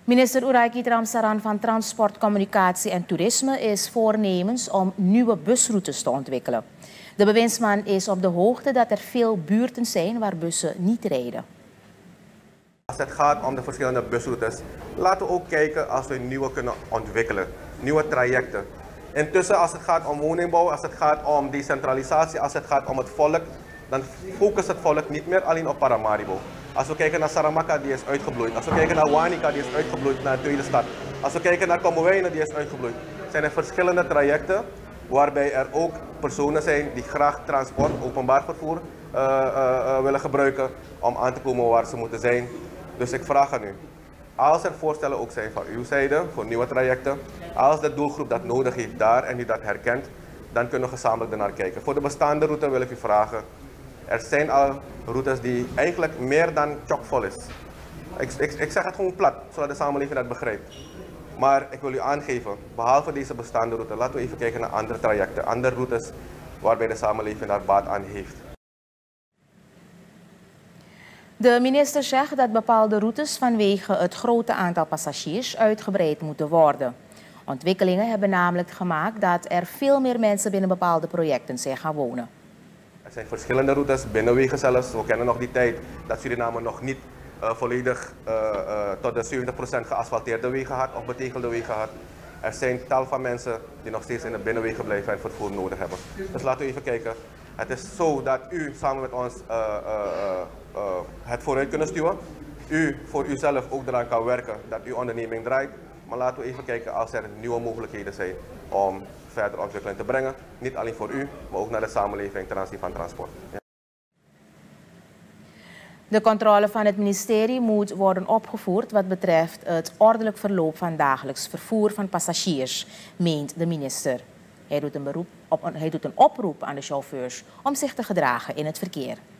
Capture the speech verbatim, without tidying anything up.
Minister Uraiki Ramsaran van Transport, Communicatie en Toerisme is voornemens om nieuwe busroutes te ontwikkelen. De bewindsman is op de hoogte dat er veel buurten zijn waar bussen niet rijden. Als het gaat om de verschillende busroutes, laten we ook kijken als we nieuwe kunnen ontwikkelen, nieuwe trajecten. Intussen, als het gaat om woningbouw, als het gaat om decentralisatie, als het gaat om het volk, dan focust het volk niet meer alleen op Paramaribo. Als we kijken naar Saramaka, die is uitgebloeid. Als we kijken naar Wanica, die is uitgebloeid naar de tweede stad. Als we kijken naar Kommerwijnen, die is uitgebloeid. Zijn er verschillende trajecten waarbij er ook personen zijn die graag transport, openbaar vervoer uh, uh, uh, willen gebruiken om aan te komen waar ze moeten zijn. Dus ik vraag aan u, als er voorstellen ook zijn van uw zijde voor nieuwe trajecten, als de doelgroep dat nodig heeft daar en u dat herkent, dan kunnen we gezamenlijk ernaar kijken. Voor de bestaande route wil ik u vragen, er zijn al routes die eigenlijk meer dan chockvol is. Ik, ik, ik zeg het gewoon plat, zodat de samenleving dat begrijpt. Maar ik wil u aangeven, behalve deze bestaande route, laten we even kijken naar andere trajecten, andere routes waarbij de samenleving daar baat aan heeft. De minister zegt dat bepaalde routes vanwege het grote aantal passagiers uitgebreid moeten worden. Ontwikkelingen hebben namelijk gemaakt dat er veel meer mensen binnen bepaalde projecten zijn gaan wonen. Er zijn verschillende routes, binnenwegen zelfs. We kennen nog die tijd dat Suriname nog niet uh, volledig uh, uh, tot de zeventig procent geasfalteerde wegen had of betegelde wegen had. Er zijn tal van mensen die nog steeds in de binnenwegen blijven en vervoer nodig hebben. Dus laten we even kijken. Het is zo dat u samen met ons uh, uh, uh, uh, het vooruit kunnen stuwen. U voor uzelf ook eraan kan werken dat uw onderneming draait. Maar laten we even kijken als er nieuwe mogelijkheden zijn om verder ontwikkeling te brengen. Niet alleen voor u, maar ook naar de samenleving ten aanzien van transport. Ja. De controle van het ministerie moet worden opgevoerd wat betreft het ordelijk verloop van dagelijks vervoer van passagiers, meent de minister. Hij doet een, beroep op, hij doet een oproep aan de chauffeurs om zich te gedragen in het verkeer.